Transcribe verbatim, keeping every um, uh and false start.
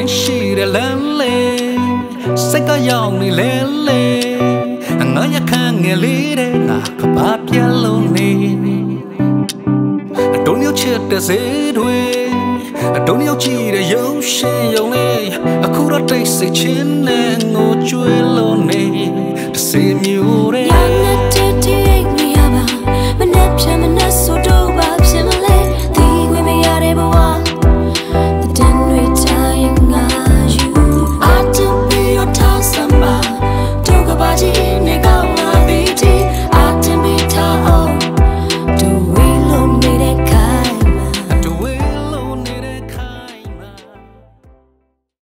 င်းရှိတဲ့လမ်းလေးစိတ်ကရောက်နေလေလေငါရခန့်ငယ်လေးတဲ့ငါကဘာပြလုံးနေအတုံးရောက်ချစ်တဲ့စေတွေအတုံးရောက်ကြည့်တဲ့ရုပ်ရှင်ရုံလေးအခုတော့တိတ်ဆိတ်ချင်းနဲ့ငိုကြွေးလို့